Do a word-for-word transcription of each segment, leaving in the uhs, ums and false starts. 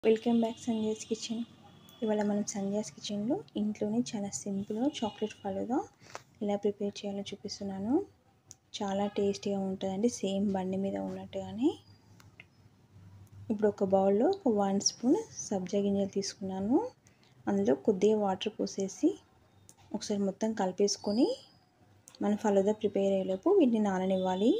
Welcome back Sanjay's kitchen. ఇవాళ మనం సంజయ్స్ కిచెన్లో ఇంట్లోనే చాలా సింపుల్గా చాక్లెట్ ఫలూదా ఎలా ప్రిపేర్ చేయాలో చూపిస్తున్నాను. చాలా టేస్టీగా ఉంటుందండి, సేమ్ బండి మీద ఉన్నట్టుగానే. ఇప్పుడు ఒక బౌల్లో ఒక వన్ స్పూన్ సబ్జా గింజలు తీసుకున్నాను. అందులో కొద్దిగా వాటర్ పోసేసి ఒకసారి మొత్తం కలిపేసుకొని మనం ఫలూదా ప్రిపేర్ అయ్యేలోపు వీటిని నాననివ్వాలి.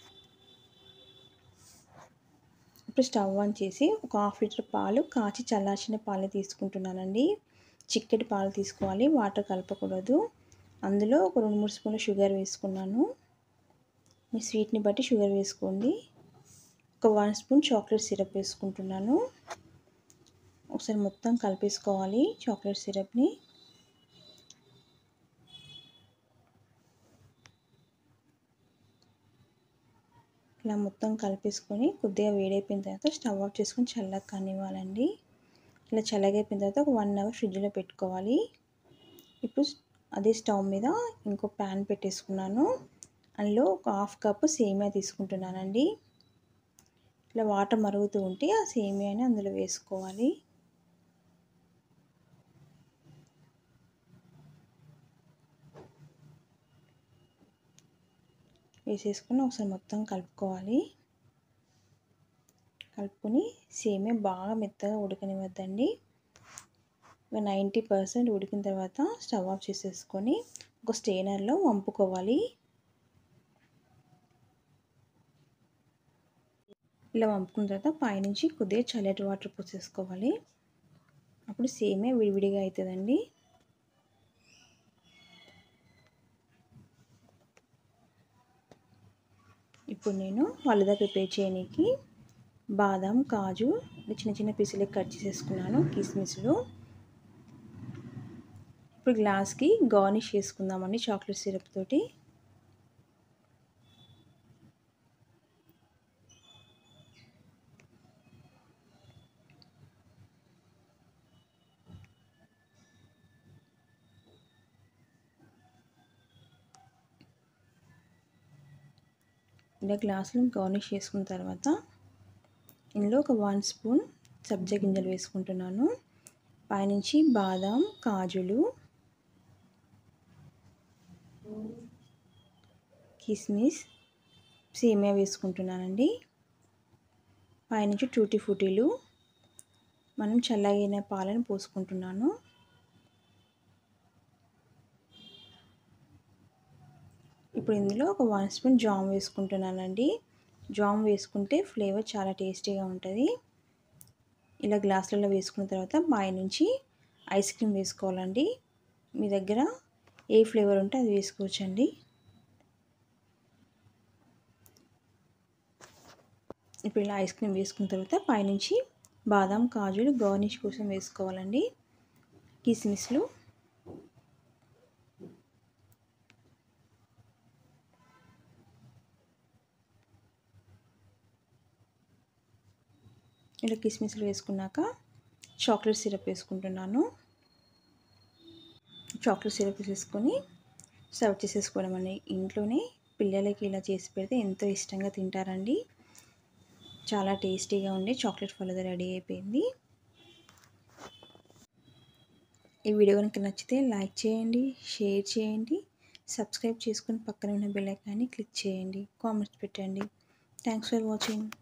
ఇప్పుడు స్టవ్ ఆన్ చేసి ఒక హాఫ్ లీటర్ పాలు కాచి చల్లార్చిన పాలు తీసుకుంటున్నానండి. చిక్కటి పాలు తీసుకోవాలి, వాటర్ కలపకూడదు. అందులో ఒక రెండు మూడు స్పూన్ల షుగర్ వేసుకున్నాను. మీ స్వీట్ని బట్టి షుగర్ వేసుకోండి. ఒక వన్ స్పూన్ చాక్లెట్ సిరప్ వేసుకుంటున్నాను. ఒకసారి మొత్తం కలిపేసుకోవాలి చాక్లెట్ సిరప్ని. ఇలా మొత్తం కలిపేసుకొని కొద్దిగా వేడైపోయిన తర్వాత స్టవ్ ఆఫ్ చేసుకొని చల్లగా కానివ్వాలండి. ఇలా చల్లగైపోయిన తర్వాత ఒక వన్ అవర్ ఫ్రిడ్జ్లో పెట్టుకోవాలి. ఇప్పుడు అదే స్టవ్ మీద ఇంకో ప్యాన్ పెట్టేసుకున్నాను. అందులో ఒక హాఫ్ కప్ సేమియా తీసుకుంటున్నానండి. ఇలా వాటర్ మరుగుతూ ఉంటే ఆ సేమియాని అందులో వేసుకోవాలి. వేసేసుకొని ఒకసారి మొత్తం కలుపుకోవాలి. కలుపుకొని సేమియా బాగా మెత్తగా ఉడకనివ్వద్దండి. ఒక నైంటీ పర్సెంట్ ఉడికిన తర్వాత స్టవ్ ఆఫ్ చేసేసుకొని ఒక స్ట్రైనర్లో వంపుకోవాలి. ఇలా వంపుకున్న తర్వాత పైనుంచి కొద్దిగా చల్లటి వాటర్ పోసేసుకోవాలి. అప్పుడు సేమియా విడివిడిగా అవుతుందండి. ఇప్పుడు నేను ఫలూదా ప్రిపేర్ చేయడానికి బాదం, కాజు చిన్న చిన్న పీసులకు కట్ చేసేసుకున్నాను, కిస్మిస్లు. ఇప్పుడు గ్లాస్కి గార్నిష్ చేసుకుందామండి చాక్లెట్ సిరప్ తోటి. ఇలా గ్లాసులను గార్నిష్ చేసుకున్న తర్వాత ఇందులో ఒక వన్ స్పూన్ సబ్జా గింజలు వేసుకుంటున్నాను. పైనుంచి బాదం, కాజులు, కిస్మిస్, సేమియా వేసుకుంటున్నానండి. పైనుంచి టూటీ ఫ్రూటీలు, మనం చల్లగైన పాలను పోసుకుంటున్నాను. ఇప్పుడు ఇందులో ఒక వన్ స్పూన్ జామ్ వేసుకుంటున్నానండి. జామ్ వేసుకుంటే ఫ్లేవర్ చాలా టేస్టీగా ఉంటుంది. ఇలా గ్లాసులలో వేసుకున్న తర్వాత పైనుంచి ఐస్ క్రీమ్ వేసుకోవాలండి. మీ దగ్గర ఏ ఫ్లేవర్ ఉంటే అది వేసుకోవచ్చండి. ఇప్పుడు ఇలా ఐస్ క్రీమ్ వేసుకున్న తర్వాత పైనుంచి బాదం, కాజులు గార్నిష్ కోసం వేసుకోవాలండి. కిస్మిస్లు, ఇలా కిస్మిస్లు వేసుకున్నాక చాక్లెట్ సిరప్ వేసుకుంటున్నాను. చాక్లెట్ సిరప్ వేసుకొని సర్వ్ చేసేసుకోవడం అండి. ఇంట్లోనే పిల్లలకి ఇలా చేసి పెడితే ఎంతో ఇష్టంగా తింటారండి. చాలా టేస్టీగా ఉండే చాక్లెట్ ఫలూదా రెడీ అయిపోయింది. ఈ వీడియో కనుక నచ్చితే లైక్ చేయండి, షేర్ చేయండి, సబ్స్క్రైబ్ చేసుకొని పక్కన ఉన్న బెల్ ఐకాన్ని క్లిక్ చేయండి, కామెంట్స్ పెట్టండి. Thanks for watching.